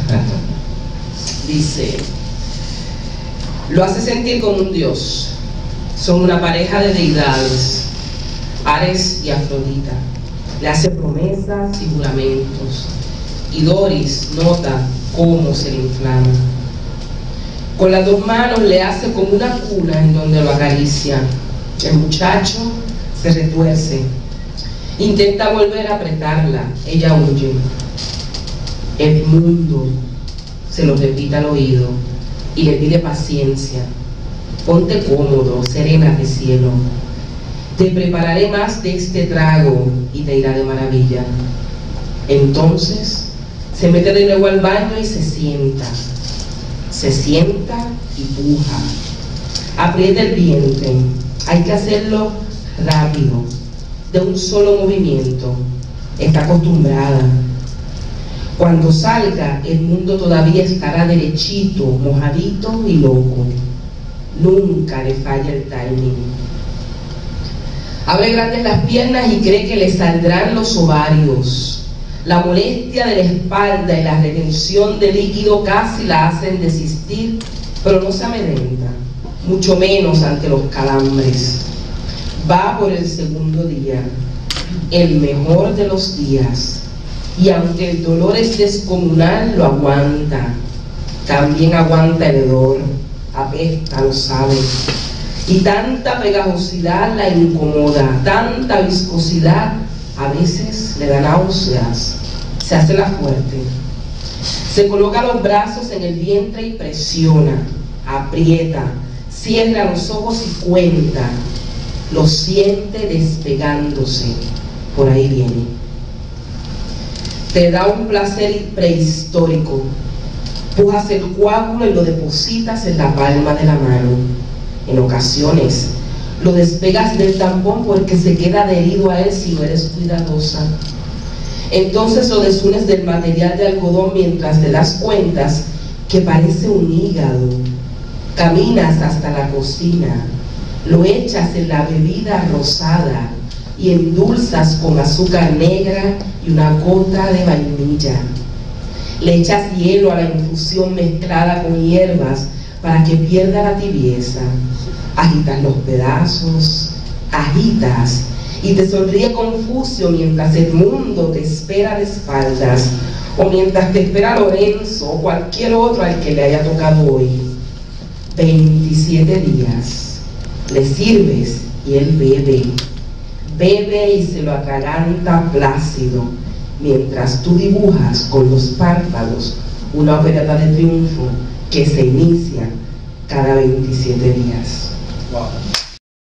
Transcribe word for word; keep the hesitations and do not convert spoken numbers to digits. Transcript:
Dice, lo hace sentir como un dios. Son una pareja de deidades, Ares y Afrodita. Le hace promesas y juramentos. Y Doris nota cómo se le inflama. Con las dos manos le hace como una cuna en donde lo acaricia. El muchacho se retuerce. Intenta volver a apretarla. Ella huye. El mundo se lo repite al oído y le pide paciencia. Ponte cómodo, serena de cielo. Te prepararé más de este trago y te irá de maravilla. Entonces se mete de nuevo al baño y se sienta. Se sienta y puja. Aprieta el vientre. Hay que hacerlo rápido, de un solo movimiento. Está acostumbrada. Cuando salga, el mundo todavía estará derechito, mojadito y loco. Nunca le falla el timing. Abre grandes las piernas y cree que le saldrán los ovarios. La molestia de la espalda y la retención de líquido casi la hacen desistir, pero no se amedrenta, mucho menos ante los calambres. Va por el segundo día, el mejor de los días, y aunque el dolor es descomunal, lo aguanta. También aguanta el hedor, apesta, lo sabe. Y tanta pegajosidad la incomoda, tanta viscosidad, a veces le da náuseas. Se hace la fuerte. Se coloca los brazos en el vientre y presiona, aprieta, cierra los ojos y cuenta. Lo siente despegándose. Por ahí viene. Te da un placer prehistórico. Pujas el coágulo y lo depositas en la palma de la mano. En ocasiones lo despegas del tampón porque se queda adherido a él si no eres cuidadosa. Entonces lo desunes del material de algodón mientras te das cuentas que parece un hígado. Caminas hasta la cocina, lo echas en la bebida rosada y endulzas con azúcar negra y una gota de vainilla. Le echas hielo a la infusión mezclada con hierbas para que pierda la tibieza. Agitas los pedazos, agitas, y te sonríe Confucio mientras el mundo te espera de espaldas, o mientras te espera Lorenzo o cualquier otro al que le haya tocado hoy. veintisiete días. Le sirves y él bebe. Bebe y se lo atraganta plácido, mientras tú dibujas con los párpados una opereta de triunfo que se inicia cada veintisiete días. Wow.